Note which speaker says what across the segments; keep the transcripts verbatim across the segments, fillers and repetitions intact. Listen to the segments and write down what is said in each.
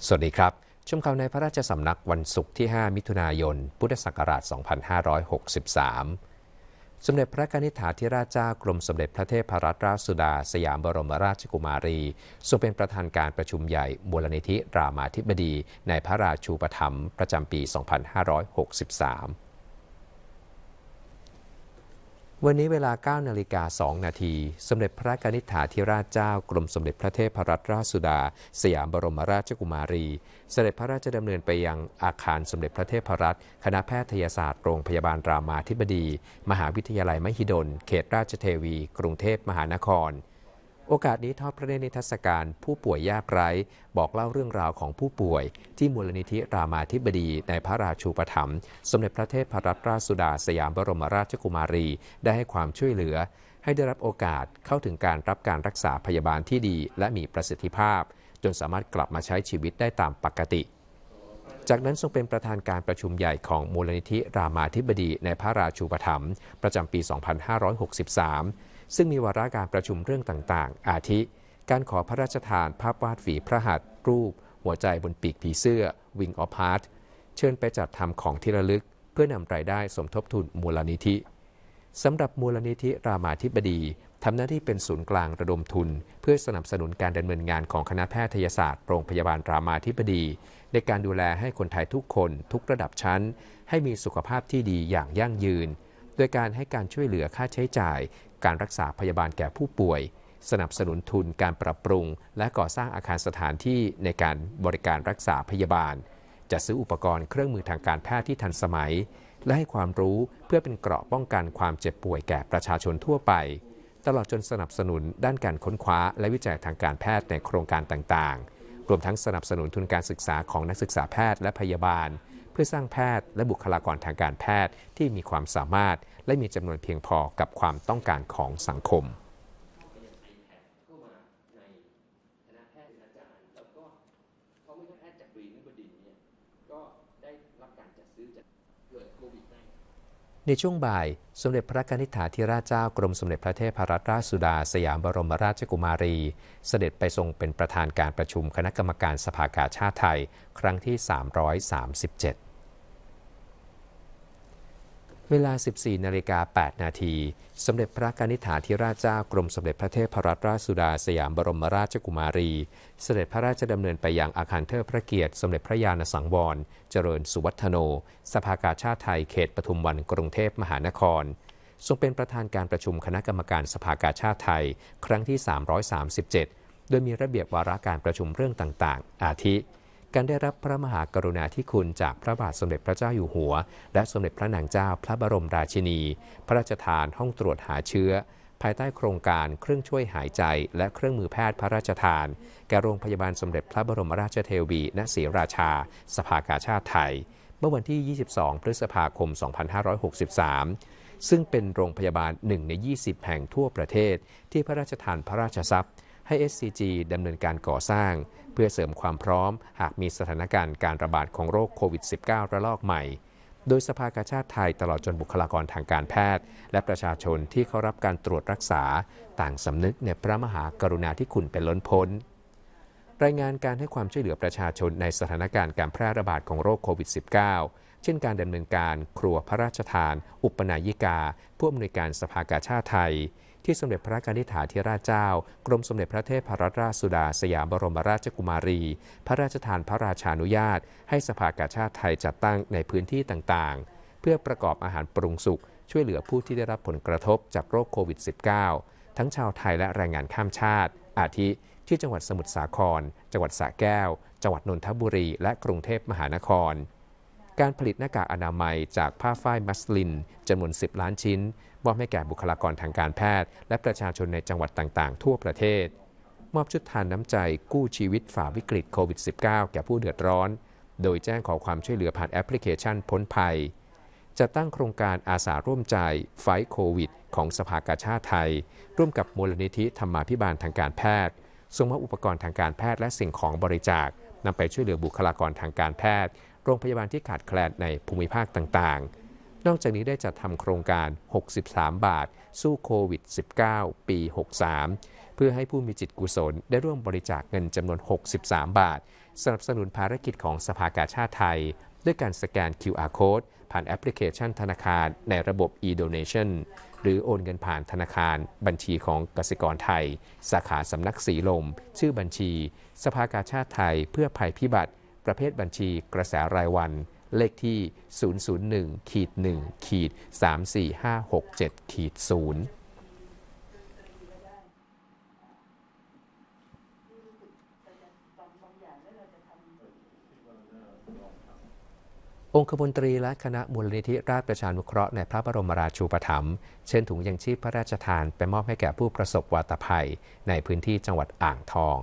Speaker 1: สวัสดีครับชมข่าวในพระราชสำนักวันศุกร์ที่ห้ามิถุนายนพุทธศักราชสองพันห้าร้อยหกสิบสามสมเด็จพระกนิษฐาธิราชเจ้ากรมสมเด็จพระเทพรัตนราชสุดาสยามบรมราชกุมารีทรงเป็นประธานการประชุมใหญ่มูลนิธิรามาธิบดีในพระราชูปถัมภ์ประจำปีสองพันห้าร้อยหกสิบสามวันนี้เวลา เก้านาฬิกาสองนาทีสมเด็จพระกนิษฐาธิราชเจ้ากรมสมเด็จพระเทพรัตนราชสุดาสยามบรมราชกุมารีเสด็จพระราชดำเนินไปยังอาคารสมเด็จพระเทพรัตน์คณะแพทยศาสตร์โรงพยาบาลรามาธิบดีมหาวิทยาลัยมหิดลเขตราชเทวีกรุงเทพมหานครโอกาสนี้ทอดพระเนตรนิทรรศการผู้ป่วยยากไร้บอกเล่าเรื่องราวของผู้ป่วยที่มูลนิธิรามาธิบดีในพระราชูปถัมภ์สมเด็จพระเทพรัตนราชสุดาสยามบรมราชกุมารีได้ให้ความช่วยเหลือให้ได้รับโอกาสเข้าถึงการรับการรักษาพยาบาลที่ดีและมีประสิทธิภาพจนสามารถกลับมาใช้ชีวิตได้ตามปกติจากนั้นทรงเป็นประธานการประชุมใหญ่ของมูลนิธิรามาธิบดีในพระราชูปถัมภ์ประจำปี สองพันห้าร้อยหกสิบสามซึ่งมีวาระการประชุมเรื่องต่างๆอาทิการขอพระราชทานภาพวาดฝีพระหัตถ์รูปหัวใจบนปีกผีเสื้อ Wing of Heart เชิญไปจัดทำของที่ระลึกเพื่อนำรายได้สมทบทุนมูลนิธิสำหรับมูลนิธิรามาธิบดีทำหน้าที่เป็นศูนย์กลางระดมทุนเพื่อสนับสนุนการดำเนินงานของคณะแพทยศาสตร์โรงพยาบาลรามาธิบดีในการดูแลให้คนไทยทุกคนทุกระดับชั้นให้มีสุขภาพที่ดีอย่างยั่งยืนโดยการให้การช่วยเหลือค่าใช้จ่ายการรักษาพยาบาลแก่ผู้ป่วยสนับสนุนทุนการปรับปรุงและก่อสร้างอาคารสถานที่ในการบริการรักษาพยาบาลจัดซื้ออุปกรณ์เครื่องมือทางการแพทย์ที่ทันสมัยและให้ความรู้เพื่อเป็นเกราะป้องกันความเจ็บป่วยแก่ประชาชนทั่วไปตลอดจนสนับสนุนด้านการค้นคว้าและวิจัยทางการแพทย์ในโครงการต่างๆรวมทั้งสนับสนุนทุนการศึกษาของนักศึกษาแพทย์และพยาบาลเพื่อสร้างแพทย์และบุคลากรทางการแพทย์ที่มีความสามารถและมีจำนวนเพียงพอกับความต้องการของสังคมในช่วงบ่ายสมเด็จพระกนิษฐาธิราชเจ้ากรมสมเด็จพระเทพรัตนราชสุดาสยามบรมราชกุมารีเสด็จไปทรงเป็นประธานการประชุมคณะกรรมการสภากาชาดไทยครั้งที่สามร้อยสามสิบเจ็ดเวลา สิบสี่นาฬิกาแปดนาทีสมเด็จพระกนิษฐาธิราชเจ้ากรมสมเด็จพระเทพรัตนราชสุดาสยามบรมราชกุมารีเสด็จพระราชดำเนินไปยังอาคารเทิดพระเกียรติสมเด็จพระญาณสังวรเจริญสุวัฒโนสภากาชาดไทยเขตปทุมวันกรุงเทพมหานครทรงเป็นประธานการประชุมคณะกรรมการสภากาชาดไทยครั้งที่สามร้อยสามสิบเจ็ดโดยมีระเบียบวาระการประชุมเรื่องต่างๆอาทิการได้รับพระมหากรุณาธิคุณจากพระบาทสมเด็จพระเจ้าอยู่หัวและสมเด็จพระนางเจ้าพระบรมราชินีพระราชทานห้องตรวจหาเชื้อภายใต้โครงการเครื่องช่วยหายใจและเครื่องมือแพทย์พระราชทานแก่โรงพยาบาลสมเด็จพระบรมราชเทวีณศรีราชาสภากาชาดไทยเมื่อวันที่ยี่สิบสองพฤษภาคมสองพันห้าร้อยหกสิบสามซึ่งเป็นโรงพยาบาลหนึ่งในยี่สิบแห่งทั่วประเทศที่พระราชทานพระราชทรัพย์ให้ เอส ซี จี ดำเนินการก่อสร้างเพื่อเสริมความพร้อมหากมีสถานการณ์การระบาดของโรคโควิด สิบเก้า ระลอกใหม่โดยสภากาชาดไทยตลอดจนบุคลากรทางการแพทย์และประชาชนที่เข้ารับการตรวจรักษาต่างสำนึกในพระมหากรุณาธิคุณเป็นล้นพ้นรายงานการให้ความช่วยเหลือประชาชนในสถานการณ์การแพร่ระบาดของโรคโควิด สิบเก้า เช่นการดำเนินการครัวพระราชทานอุปนายิกาผู้อำนวยการสภากาชาดไทยที่สมเด็จพระกนิษฐาธิราชเจ้ากรมสมเด็จพระเทพรัตนราชสุดาสยามบรมราชกุมารีพระราชทานพระราชานุญาตให้สภากาชาดไทยจัดตั้งในพื้นที่ต่างๆเพื่อประกอบอาหารปรุงสุกช่วยเหลือผู้ที่ได้รับผลกระทบจากโรคโควิด สิบเก้า ทั้งชาวไทยและแรงงานข้ามชาติอาทิที่จังหวัดสมุทรสาครจังหวัดสระแก้วจังหวัดนนทบุรีและกรุงเทพมหานครการผลิตหน้ากากอนามัยจากผ้าฝ้ายมัสลินจำนวนสิบล้านชิ้นมอบให้แก่บุคลากรทางการแพทย์และประชาชนในจังหวัดต่างๆทั่วประเทศมอบชุดทานน้ำใจกู้ชีวิตฝ่าวิกฤตโควิด สิบเก้า แก่ผู้เดือดร้อนโดยแจ้งขอความช่วยเหลือผ่านแอปพลิเคชันพ้นภัยจัดตั้งโครงการอาสาร่วมใจไฟท์โควิดของสภากาชาดไทยร่วมกับมูลนิธิธรรมาภิบาลทางการแพทย์ส่งมอบอุปกรณ์ทางการแพทย์และสิ่งของบริจาคนำไปช่วยเหลือบุคลากรทางการแพทย์โรงพยาบาลที่ขาดแคลนในภูมิภาคต่างๆนอกจากนี้ได้จัดทำโครงการหกสิบสามบาทสู้โควิด สิบเก้า ปี หกสิบสามเพื่อให้ผู้มีจิตกุศลได้ร่วมบริจาคเงินจำนวนหกสิบสามบาทสนับสนุนภารกิจของสภากาชาดไทยด้วยการสแกน คิว อาร์ Code ผ่านแอปพลิเคชันธนาคารในระบบ e-donation หรือโอนเงินผ่านธนาคารบัญชีของกสิกรไทยสาขาสำนักสีลมชื่อบัญชีสภากาชาดไทยเพื่อภัยพิบัติประเภทบัญชีกระแสรายวันเลขที่ ศูนย์ ศูนย์ หนึ่ง หนึ่ง สาม สี่ ห้า หก เจ็ด ศูนย์องคมนตรีและคณะมูลนิธิราชประชานุเคราะห์ในพระบรมราชูปถัมภ์เชิญถุงยังชีพพระราชทานไปมอบให้แก่ผู้ประสบวาตภัยในพื้นที่จังหวัดอ่างทอง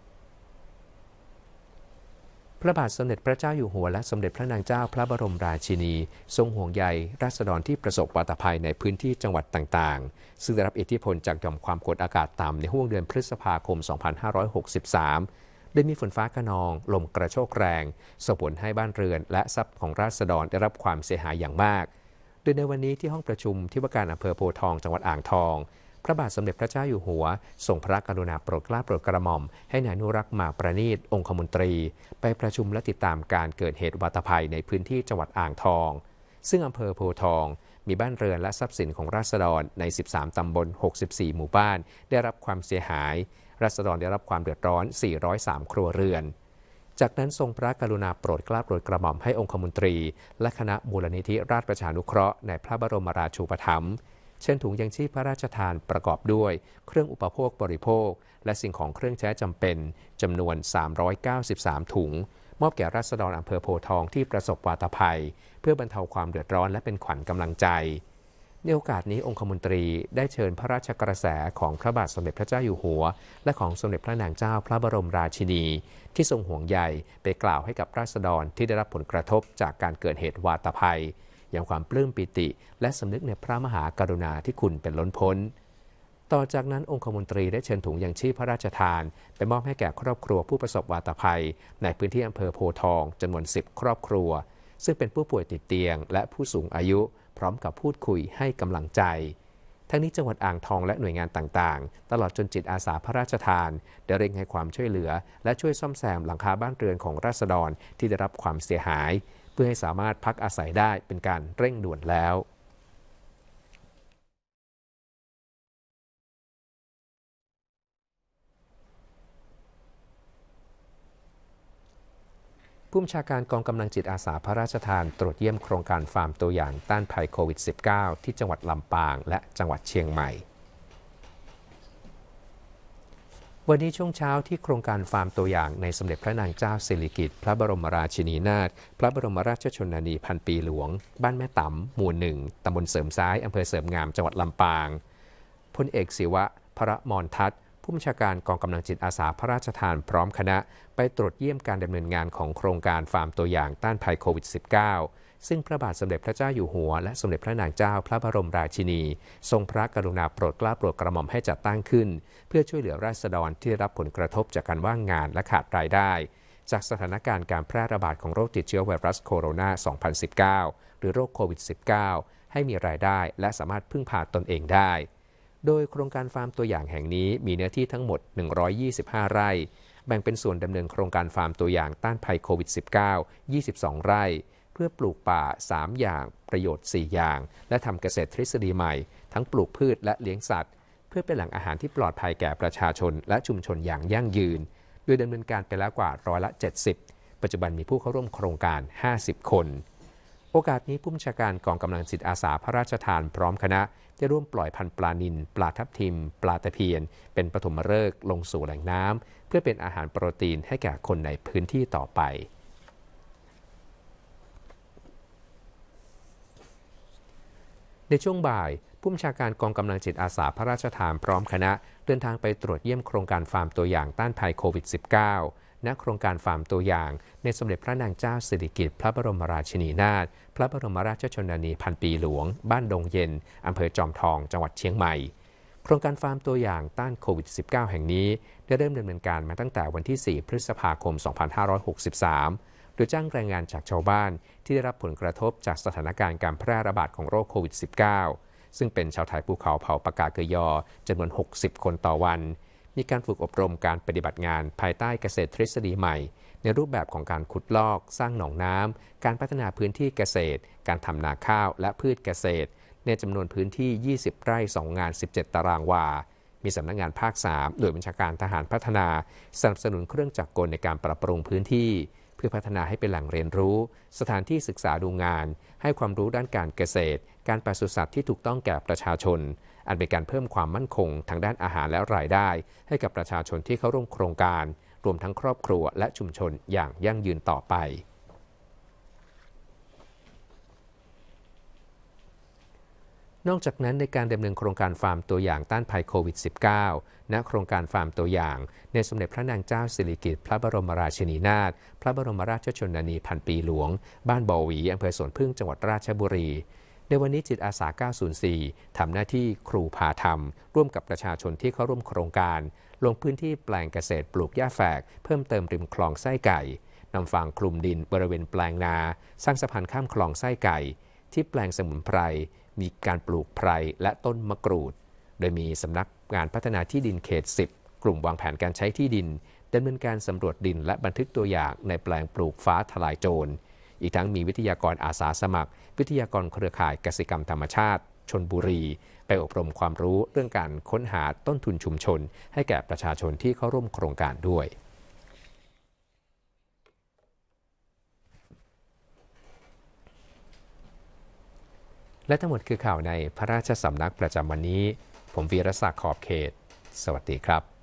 Speaker 1: พระบาทสมเด็จพระเจ้าอยู่หัวและสมเด็จพระนางเจ้าพระบรมราชินีทรงห่วงใยราษฎรที่ประสบวาตภัยในพื้นที่จังหวัดต่างๆซึ่งได้รับอิทธิพลจากหย่อมความกดอากาศต่ำในห้วงเดือนพฤษภาคม สองพันห้าร้อยหกสิบสามได้มีฝนฟ้าคะนองลมกระโชกแรงส่งผลให้บ้านเรือนและทรัพย์ของราษฎรได้รับความเสียหายอย่างมากโดยในวันนี้ที่ห้องประชุมที่ว่าการอำเภอโพธิ์ทองจังหวัดอ่างทองพระบาทสมเด็จพระเจ้าอยู่หัวทรงพระกรุณาโปรดเกล้าโปรดกระหม่อมให้นายอนุรักษ์หมากประณีตองคมนตรีไปประชุมและติดตามการเกิดเหตุวาตภัยในพื้นที่จังหวัดอ่างทองซึ่งอำเภอโพธิ์ทองมีบ้านเรือนและทรัพย์สินของราษฎรในสิบสามตำบลหกสิบสี่หมู่บ้านได้รับความเสียหายราษฎรได้รับความเดือดร้อนสี่ร้อยสามครัวเรือนจากนั้นทรงพระกรุณาโปรดเกล้าโปรดกระหม่อมให้องคมนตรีและคณะมูลนิธิราชประชานุเคราะห์ในพระบรมราชูปถัมภ์เช่นถุงยังชีพพระราชทานประกอบด้วยเครื่องอุปโภคบริโภคและสิ่งของเครื่องใช้จำเป็นจำนวนสามร้อยเก้าสิบสามถุงมอบแก่ราษฎรอำเภอโพธิ์ทองที่ประสบวาตภัยเพื่อบรรเทาความเดือดร้อนและเป็นขวัญกำลังใจในโอกาสนี้องคมนตรีได้เชิญพระราชกระแสของพระบาทสมเด็จพระเจ้าอยู่หัวและของสมเด็จพระนางเจ้าพระบรมราชินีที่ทรงห่วงใยไปกล่าวให้กับราษฎรที่ได้รับผลกระทบจากการเกิดเหตุวาตภัยอย่างความปลื้มปิติและสำนึกในพระมหากรุณาธิคุณเป็นล้นพ้นต่อจากนั้นองคมนตรีได้เชิญถุงยังชีพพระราชทานไปมอบให้แก่ครอบครัวผู้ประสบวาตภัยในพื้นที่อำเภอโพธิ์ทองจำนวนสิบครอบครัวซึ่งเป็นผู้ป่วยติดเตียงและผู้สูงอายุพร้อมกับพูดคุยให้กำลังใจทั้งนี้จังหวัดอ่างทองและหน่วยงานต่างๆตลอดจนจิตอาสาพระราชทานได้เร่งให้ความช่วยเหลือและช่วยซ่อมแซมหลังคาบ้านเรือนของราษฎรที่ได้รับความเสียหายเพื่อให้สามารถพักอาศัยได้เป็นการเร่งด่วนแล้วผู้บัญชาการกองกำลังจิตอาสาพระราชทานตรวจเยี่ยมโครงการฟาร์มตัวอย่างต้านภัยโควิด สิบเก้า ที่จังหวัดลำปางและจังหวัดเชียงใหม่วันนี้ช่วงเช้าที่โครงการฟาร์มตัวอย่างในสมเด็จพระนางเจ้าสิริกิติ์พระบรมราชินีนาถพระบรมราชชนนีพันปีหลวงบ้านแม่ต๋ำหมู่หนึ่งตำบลเสริมซ้ายอำเภอเสริมงามจังหวัดลำปางพลเอกศิวะพระมรทัศน์ผู้บัญชาการกองกำลังจิตอาสาพระราชทานพร้อมคณะไปตรวจเยี่ยมการดำเนินงานของโครงการฟาร์มตัวอย่างต้านภัยโควิด สิบเก้า ซึ่งพระบาทสมเด็จพระเจ้าอยู่หัวและสมเด็จพระนางเจ้าพระบรมราชินีทรงพระกรุณาโปรดเกล้าโปรดกระหม่อมให้จัดตั้งขึ้นเพื่อช่วยเหลือราษฎรที่ได้รับผลกระทบจากการว่างงานและขาดรายได้จากสถานการณ์การแพร่ระบาดของโรคติดเชื้อไวรัสโคโรนา สองพันสิบเก้า หรือโรคโควิด สิบเก้า ให้มีรายได้และสามารถพึ่งพาตนเองได้โดยโครงการฟาร์มตัวอย่างแห่งนี้มีเนื้อที่ทั้งหมดหนึ่งร้อยยี่สิบห้าไร่แบ่งเป็นส่วนดำเนินโครงการฟาร์มตัวอย่างต้านภัยโควิด สิบเก้า ยี่สิบสองไร่เพื่อปลูกป่าสามอย่างประโยชน์สี่อย่างและทำเกษตรทฤษฎีใหม่ทั้งปลูกพืชและเลี้ยงสัตว์เพื่อเป็นแหล่งอาหารที่ปลอดภัยแก่ประชาชนและชุมชนอย่างยั่งยืนโดยดำเนินการไปแล้วกว่าร้อยละเจ็ดสิบปัจจุบันมีผู้เข้าร่วมโครงการห้าสิบคนโอกาสนี้ผู้บัญชาการกองกำลังจิตอาสาพระราชทานพร้อมคณะจะร่วมปล่อยพันธุ์ปลานิลปลาทับทิมปลาตะเพียนเป็นปฐมฤกษ์ลงสู่แหล่งน้ำเพื่อเป็นอาหารโปรตีนให้แก่คนในพื้นที่ต่อไปในช่วงบ่ายผู้บัญชาการกองกำลังจิตอาสาพระราชทานพร้อมคณะเดินทางไปตรวจเยี่ยมโครงการฟาร์มตัวอย่างต้านภัยโควิด สิบเก้า ณ โครงการฟาร์มตัวอย่างในสมเด็จพระนางเจ้าสิริกิติ์พระบรมราชินีนาถพระบรมราชชนนีพันปีหลวงบ้านดงเย็นอำเภอจอมทองจังหวัดเชียงใหม่โครงการฟาร์มตัวอย่างต้านโควิด สิบเก้า แห่งนี้ได้เริ่มดำเนินการมาตั้งแต่วันที่สี่พฤษภาคมสองพันห้าร้อยหกสิบสามโดยจ้างแรงงานจากชาวบ้านที่ได้รับผลกระทบจากสถานการณ์การแพร่ระบาดของโรคโควิด สิบเก้า ซึ่งเป็นชาวไทยภูเขาเผ่าปากาเกยอจำนวนหกสิบคนต่อวันมีการฝึกอบรมการปฏิบัติงานภายใต้เกษตรทฤษฎีใหม่ในรูปแบบของการขุดลอกสร้างหนองน้ำการพัฒนาพื้นที่เกษตรการทำนาข้าวและพืชเกษตรในจำนวนพื้นที่ยี่สิบไร่สองงานสิบเจ็ดตารางวามีสำนักงานภาคสามโดยบัญชาการทหารพัฒนาสนับสนุนเครื่องจักรกลในการปรับปรุงพื้นที่เพื่อพัฒนาให้เป็นแหล่งเรียนรู้สถานที่ศึกษาดูงานให้ความรู้ด้านการเกษตรการปศุสัตว์ที่ถูกต้องแก่ประชาชนอันเป็นการเพิ่มความมั่นคงทางด้านอาหารและรายได้ให้กับประชาชนที่เข้าร่วมโครงการรวมทั้งครอบครัวและชุมชนอย่างยั่งยืนต่อไปนอกจากนั้นในการดำเนินโครงการฟาร์มตัวอย่างต้านภัยโควิด สิบเก้า ณ โครงการฟาร์มตัวอย่างในสมเด็จพระนางเจ้าสิริกิติ์พระบรมราชินีนาถพระบรมราชชนนีพันปีหลวงบ้านบ่อหวีอำเภอสวนพึ่งจังหวัดราชบุรีในวันนี้จิตอาสาเก้าศูนย์สี่ทำหน้าที่ครูพาธรรมร่วมกับประชาชนที่เข้าร่วมโครงการลงพื้นที่แปลงเกษตรปลูกหญ้าแฝกเพิ่มเติมริมคลองไส้ไก่นำฟางคลุมดินบริเวณแปลงนาสร้างสะพานข้ามคลองไส้ไก่ที่แปลงสมุนไพรมีการปลูกไพรและต้นมะกรูดโดยมีสำนักงานพัฒนาที่ดินเขตสิบกลุ่มวางแผนการใช้ที่ดินดำเนินการสำรวจดินและบันทึกตัวอย่างในแปลงปลูกฟ้าทลายโจรอีกทั้งมีวิทยากรอาสาสมัครวิทยากรเครือข่ายเกษตรกรรมธรรมชาติชลบุรีไปอบรมความรู้เรื่องการค้นหาต้นทุนชุมชนให้แก่ประชาชนที่เข้าร่วมโครงการด้วยและทั้งหมดคือข่าวในพระราชสำนักประจำวันนี้ผมวีรศักดิ์ขอบเขตสวัสดีครับ